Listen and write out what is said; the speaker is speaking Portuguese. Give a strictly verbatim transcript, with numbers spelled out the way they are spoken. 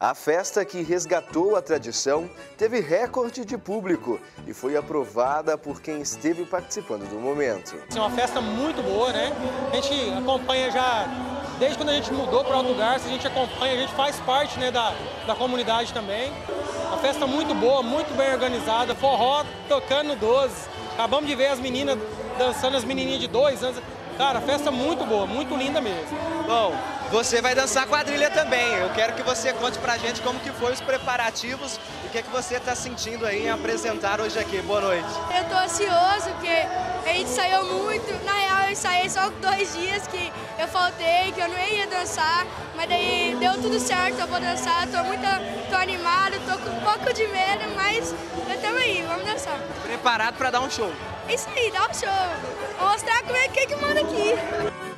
A festa, que resgatou a tradição, teve recorde de público e foi aprovada por quem esteve participando do momento. É uma festa muito boa, né? A gente acompanha já, desde quando a gente mudou para Alto Garça, a gente acompanha, a gente faz parte, né, da, da comunidade também. Uma festa muito boa, muito bem organizada, forró tocando doze. Acabamos de ver as meninas dançando, as menininhas de dois anos. Cara, festa muito boa, muito linda mesmo. Bom, você vai dançar quadrilha também. Eu quero que você conte pra gente como que foi os preparativos e o que, é que você está sentindo aí em apresentar hoje aqui. Boa noite. Eu tô ansioso porque a gente ensaiou muito. Na real, eu ensaiei só dois dias que eu faltei, que eu não ia dançar, mas daí deu tudo certo, eu vou dançar. Tô muito tô animado, tô com um pouco de medo, mas estamos aí, vamos dançar. Preparado para dar um show? Isso aí, dá um show. Vou mostrar como é que, que manda aqui.